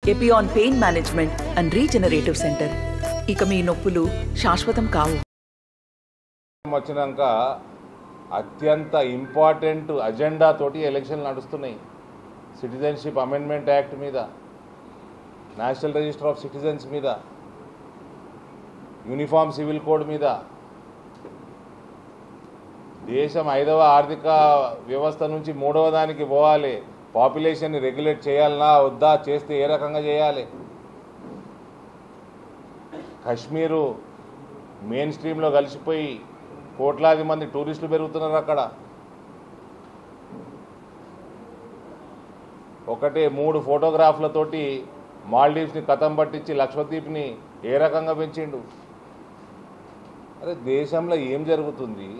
Epione pain management and regenerative centre. ఇక మీ నొప్పులు శాశ్వతం కావు. వచ్చినాక అత్యంత ఇంపార్టెంట్ అజెండా తోటి ఎలక్షన్లు నడుస్తున్నాయి. సిటిజన్షిప్ అమెండ్మెంట్ యాక్ట్ మీద, నేషనల్ రిజిస్టర్ ఆఫ్ సిటిజన్స్ మీద, యూనిఫామ్ సివిల్ కోడ్ మీద. దేశం 5వ ఆర్థిక వ్యవస్థ నుంచి 3వ దానికి పోవాలి. పాపులేషన్ని రెగ్యులేట్ చేయాలన్నా వద్దా, చేస్తే ఏ రకంగా చేయాలి. కశ్మీరు మెయిన్ స్ట్రీమ్లో కలిసిపోయి కోట్లాది మంది టూరిస్టులు పెరుగుతున్నారు. అక్కడ ఒకటే 3 ఫోటోగ్రాఫ్లతోటి మాల్డీవ్స్ని కథం పట్టించి లక్షద్వీప్ని ఏ రకంగా పెంచిండు. అరే దేశంలో ఏం జరుగుతుంది?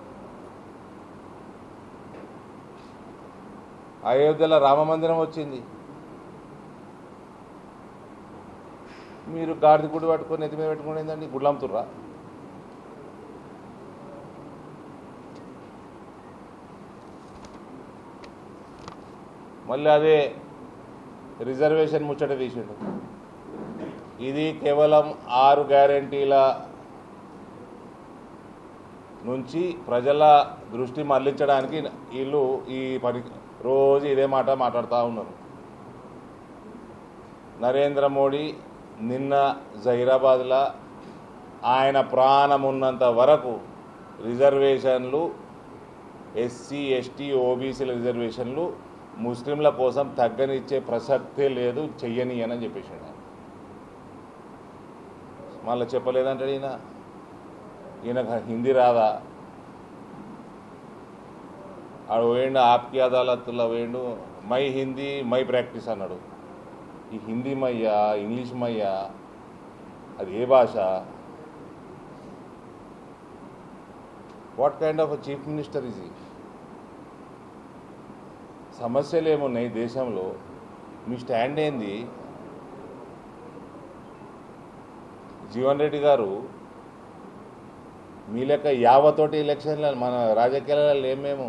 అయోధ్యలో రామమందిరం వచ్చింది, మీరు గాడిద గుడి పట్టుకొని ఎత్తి మీద పెట్టుకునేదండి, గుడ్లంతుర్రా? మళ్ళీ అదే రిజర్వేషన్ ముచ్చట తీసిండు. ఇది కేవలం 6 గ్యారంటీల నుంచి ప్రజల దృష్టి మళ్లించడానికి వీళ్ళు ఈ పని రోజు ఇదే మాట మాట్లాడుతూ ఉన్నారు. నరేంద్ర మోడీ నిన్న జహీరాబాద్లో ఆయన ప్రాణం ఉన్నంత వరకు రిజర్వేషన్లు, ఎస్సీ ఎస్టీ ఓబీసీల రిజర్వేషన్లు ముస్లింల కోసం తగ్గనిచ్చే ప్రసక్తే లేదు, చెయ్యని అని చెప్పేసాడు. మళ్ళీ చెప్పలేదంటాడు ఈయన హిందీ రాదా? ఆడు వేయండు ఆప్కి అదాలత్లో వేయండు, మై హిందీ మై ప్రాక్టీస్ అన్నాడు. ఈ హిందీ మయ్యా, ఇంగ్లీష్ మయ్యా, అది ఏ భాష? What kind of a chief minister ఇది? సమస్యలు ఏమున్నాయి దేశంలో? మీ స్టాండ్ ఏంది? జీవన్ రెడ్డి గారు మీ లెక్క యావతోటి ఎలక్షన్ల మన రాజకీయాలలో లేమేమో.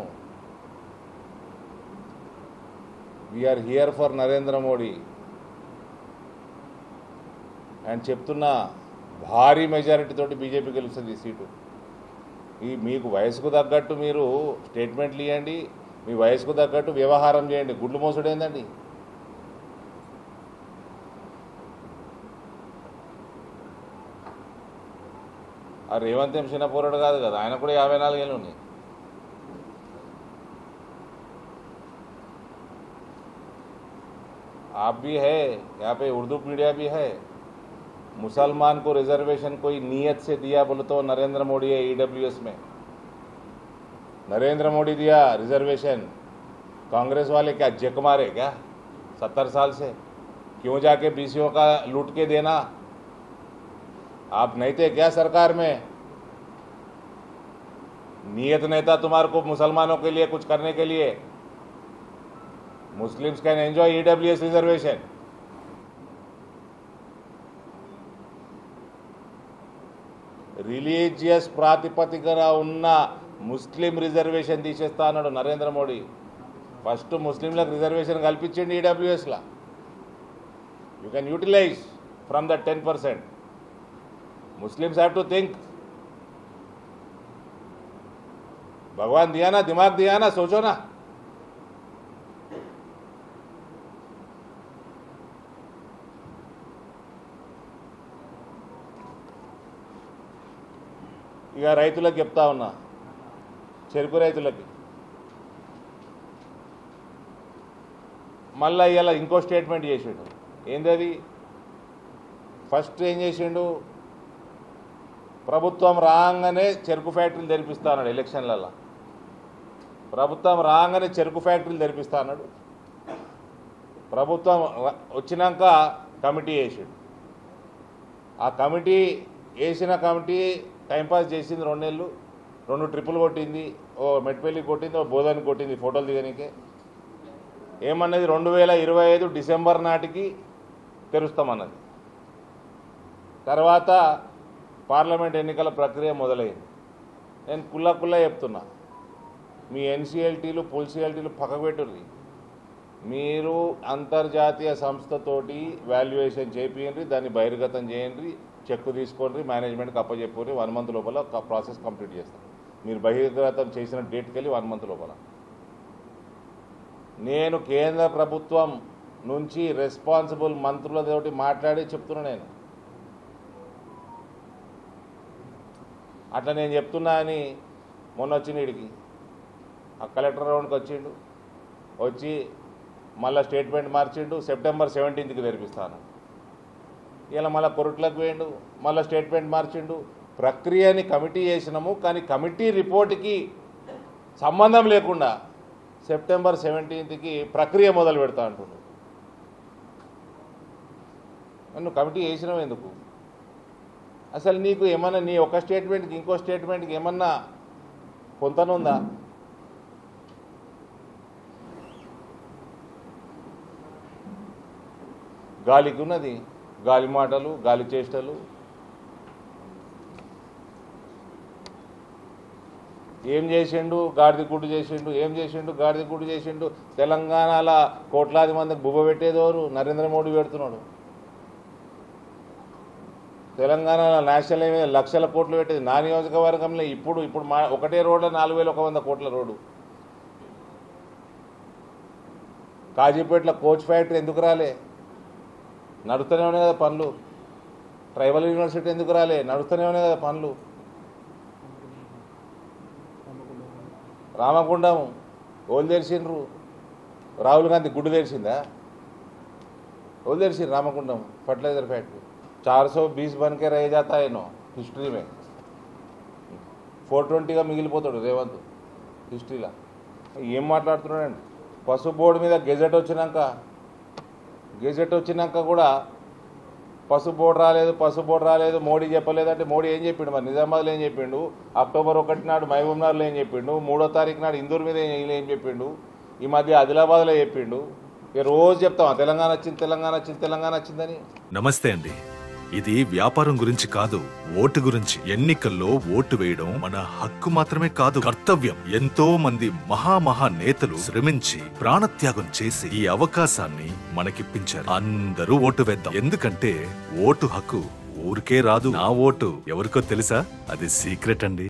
We're here for Narendra Modi and చెప్తున్నా, భారీ మెజారిటీ తోటి బీజేపీ గెలుస్తుంది ఈ సీటు. మీకు వయసుకు తగ్గట్టు మీరు స్టేట్మెంట్లు ఇవ్వండి, మీ వయసుకు తగ్గట్టు వ్యవహారం చేయండి. గుడ్లు మోసుడు ఏందండి? ఆ రేవంత్ ఏం చిన్న పోరాడు కాదు కదా, ఆయన కూడా 54 ఏళ్ళు ఉన్నాయి. आप भी है, यहाँ पे उर्दू मीडिया भी है. मुसलमान को रिजर्वेशन कोई नीयत से दिया बोले तो नरेंद्र मोदी है ईडब्ल्यूएस में. नरेंद्र मोदी दिया रिजर्वेशन, कांग्रेस वाले क्या जक मारे क्या 70 साल से? क्यों जाके बीसीओ का लूट के देना? आप नहीं थे क्या सरकार में? नियत नहीं था तुम्हारे को मुसलमानों के लिए कुछ करने के लिए? Muslims can enjoy EWS reservation. Religious ప్రాతిపదికన ఉన్న ముస్లిం రిజర్వేషన్ తీసేస్తా అన్నాడు నరేంద్ర మోడీ. ఫస్ట్ ముస్లింలకు రిజర్వేషన్ కల్పించండి ఈడబ్ల్యూఎస్లా. You can utilize from the 10%. Muslims have to think. भगवान दिया ना, दिमाग दिया ना, सोचो ना. ఇక రైతులకు చెప్తా ఉన్నా, చెరుకు రైతులకి మళ్ళీ ఇలా ఇంకో స్టేట్మెంట్ చేసిండు. ఏందది? ఫస్ట్ ఏం చేసిండు, ప్రభుత్వం రాగానే చెరుకు ఫ్యాక్టరీలు తెరిపిస్తా అన్నాడు. ఎలక్షన్లలో ప్రభుత్వం రాగానే చెరుకు ఫ్యాక్టరీలు తెరిపిస్తా అన్నాడు. ప్రభుత్వం వచ్చినాక కమిటీ వేసాడు. ఆ కమిటీ వేసిన కమిటీ టైంపాస్ చేసింది 2 నెలలు. 2 ట్రిప్పులు కొట్టింది. ఓ మెట్పల్లి కొట్టింది, ఓ బోధని కొట్టింది ఫోటోలు దిగనికే. ఏమన్నది 2025 డిసెంబర్ నాటికి తెరుస్తామన్నది. తర్వాత పార్లమెంట్ ఎన్నికల ప్రక్రియ మొదలైంది. నేను కుల్లా చెప్తున్నా, మీ ఎన్సీఎల్టీలు పుల్సీఎల్టీలు పక్కకు పెట్టుర్రి. మీరు అంతర్జాతీయ సంస్థతోటి వాల్యుయేషన్ చేపియండి, దాన్ని బహిర్గతం చేయండి, చెక్కు తీసుకోండి, మేనేజ్మెంట్కి అప్పచెప్పుకొని 1 మంత్ లోపల ప్రాసెస్ కంప్లీట్ చేస్తాం. మీరు బహిర్గతం చేసిన డేట్కి వెళ్ళి 1 మంత్ లోపల. నేను కేంద్ర ప్రభుత్వం నుంచి రెస్పాన్సిబుల్ మంత్రులతోటి మాట్లాడి చెప్తున్నా. నేను అట్లా నేను చెప్తున్నా అని మొన్న వచ్చిన ఇడికి ఆ కలెక్టర్ రౌండ్కి వచ్చిండు, వచ్చి మళ్ళీ స్టేట్మెంట్ మార్చిండు, సెప్టెంబర్ 17కి తెరిపిస్తాను. ఇలా మళ్ళీ కొరట్లకు పోయిండు, మళ్ళీ స్టేట్మెంట్ మార్చిండు. ప్రక్రియని కమిటీ చేసినాము, కానీ కమిటీ రిపోర్ట్కి సంబంధం లేకుండా సెప్టెంబర్ 17కి ప్రక్రియ మొదలు పెడతా అంటుండు. నువ్వు కమిటీ చేసినావు ఎందుకు? అసలు నీకు ఏమన్నా నీ ఒక స్టేట్మెంట్కి ఇంకో స్టేట్మెంట్కి ఏమన్నా పొంతనుందా? గాలికి ఉన్నది, గాలి మాటలు, గాలి చేష్టలు. ఏం చేసిండు? గాడిద గుడ్డు చేసిండు. ఏం చేసిండు? గాడిద గుడ్డు చేసిండు. తెలంగాణలో కోట్లాది మందికి బుబ్బ పెట్టేదోరు నరేంద్ర మోడీ పెడుతున్నాడు. తెలంగాణలో నేషనల్ హైవే లక్షల కోట్లు పెట్టేది నా నియోజకవర్గంలో. ఇప్పుడు ఒకటే రోడ్లో 4100 కోట్ల రోడ్డు. కాజీపేటలో కోచ్ ఫ్యాక్టరీ ఎందుకు రాలే? నడుస్తూనే ఉన్నాయి కదా పనులు. ట్రైబల్ యూనివర్సిటీ ఎందుకు రాలే? నడుస్తూనే ఉన్నాయి కదా పనులు. రామగుండం ఓళ్ళు తెరిచిండ్రు. రాహుల్ గాంధీ గుడ్డు తెరిచిందా? ఓళ్ళు తెరిచిండ్రు రామగుండం ఫర్టిలైజర్ ఫ్యాక్టరీ. 420 बन के रह जाता है नो हिस्ट्री में. 420గా మిగిలిపోతాడు రేవంత్ హిస్టరీలో. ఏం మాట్లాడుతున్నాడండి? పసుపు బోర్డు మీద గెజెట్ వచ్చినాక కూడా పసుపు బోర్డు రాలేదు మోడీ చెప్పలేదంటే మోడీ ఏం చెప్పిండు? మరి నిజామాబాద్లో ఏం చెప్పిండు? అక్టోబర్ 1 నాడు మహబూబ్నగర్లో ఏం చెప్పిండు? 3వ తారీఖు నాడు ఇందూరు మీద ఏం చెప్పిండు? ఈ మధ్య ఆదిలాబాద్లో చెప్పిండు. రోజు చెప్తాం తెలంగాణ వచ్చిందని. నమస్తే అండి. ఇది వ్యాపారం గురించి కాదు, ఓటు గురించి. ఎన్నికల్లో ఓటు వేయడం మన హక్కు మాత్రమే కాదు, కర్తవ్యం. ఎంతో మంది మహా నేతలు శ్రమించి ప్రాణత్యాగం చేసి ఈ అవకాశాన్ని మనకిప్పించారు. అందరూ ఓటు వేద్దాం. ఎందుకంటే ఓటు హక్కు ఊరికే రాదు. నా ఓటు ఎవరికో తెలుసా? అది సీక్రెట్ అండి.